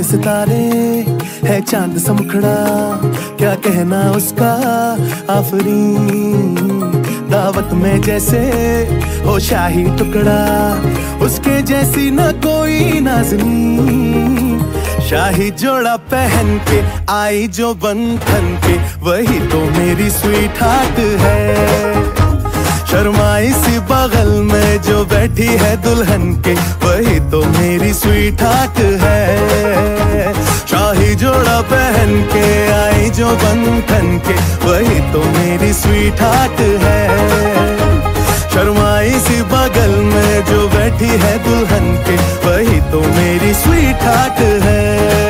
सितारे है चांद सा मुखड़ा, क्या कहना उसका आफरीन। दावत में जैसे हो शाही टुकड़ा, उसके जैसी न कोई नाज़नीन। शाही जोड़ा पहन के आई जो बंधन के, वही तो मेरी स्वीट हार्ट है। शर्माई सी बगल में जो बैठी है दुल्हन के, वही तो मेरी स्वीट हार्ट है। शाही जोड़ा पहन के आई जो बंधन के, वही तो मेरी स्वीट हार्ट है। शर्माई सी बगल में जो बैठी है दुल्हन के, वही तो मेरी स्वीट हार्ट है।